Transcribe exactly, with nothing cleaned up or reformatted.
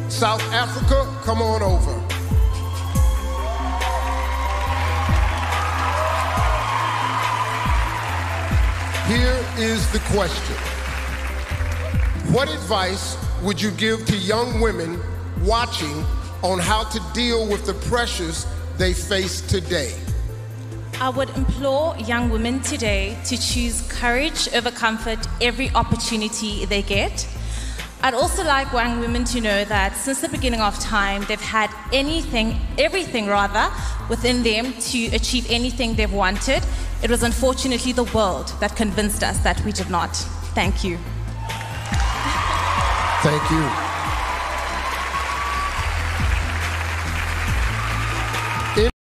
South Africa, come on over. Here is the question. What advice would you give to young women watching on how to deal with the pressures they face today? I would implore young women today to choose courage over comfort every opportunity they get. I'd also like young women to know that since the beginning of time, they've had anything, everything rather, within them to achieve anything they've wanted. It was unfortunately the world that convinced us that we did not. Thank you. Thank you.